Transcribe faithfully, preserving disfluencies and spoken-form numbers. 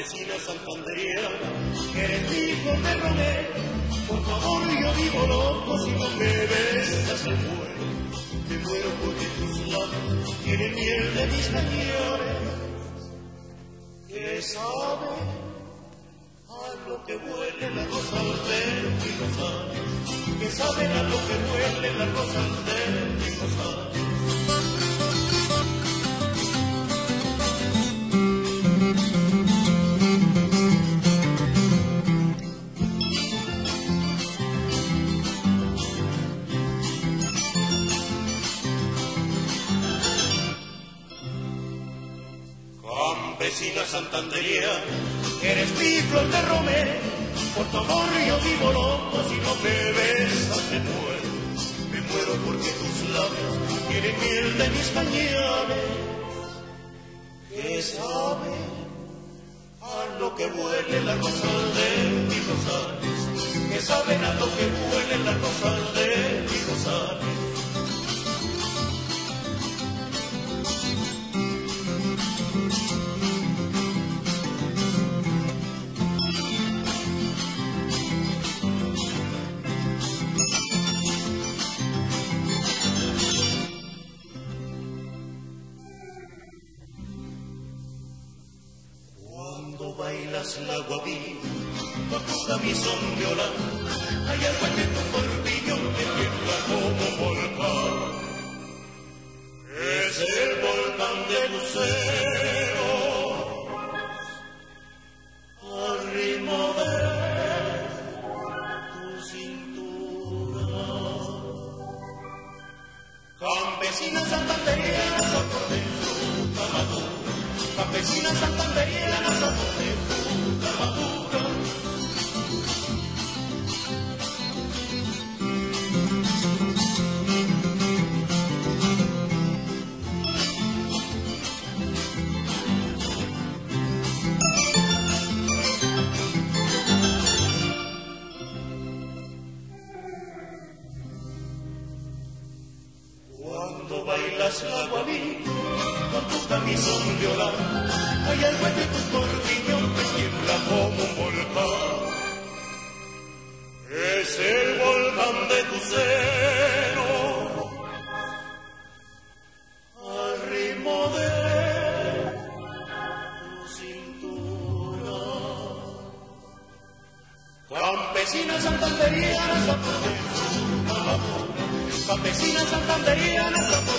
campesina santanderiana, que eres hijo de Romero. Por favor, yo vivo loco si no me besas, me muero. Me muero porque tus labios tienen miel de mis cañones, que sabe a lo que huele la rosa de mi rosal, que sabe a lo que huele la rosa de mi rosal. Campesina santanderiana, eres mi flor de romero. Por tu amor yo vivo loco, si no me besas me muero. Me muero porque tus labios tienen miel de mis cañones, que sabe a lo que huele la rosa de mis rosales, que saben a lo que huele la rosa de mis rosales. Bailas la guabina con tu camisón viola, hay algo en tu corpiño que tiembla como un volcán. Es el volcán de Lucero, al ritmo de tu cintura. Campesina santanderiana, sabor de fruta madura. Campesina santanderiana, sabor de fruta madura. Cuando bailas la guabina con tu camisón viola, hay algo en tu corpiño que tiembla como un volcán. Es el volcán de tu seno, al ritmo de tu cintura. Campesina santanderiana, sabor de fruta madura. Campesina santanderiana, sabor